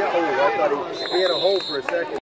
hole. I thought he had a hole for a second.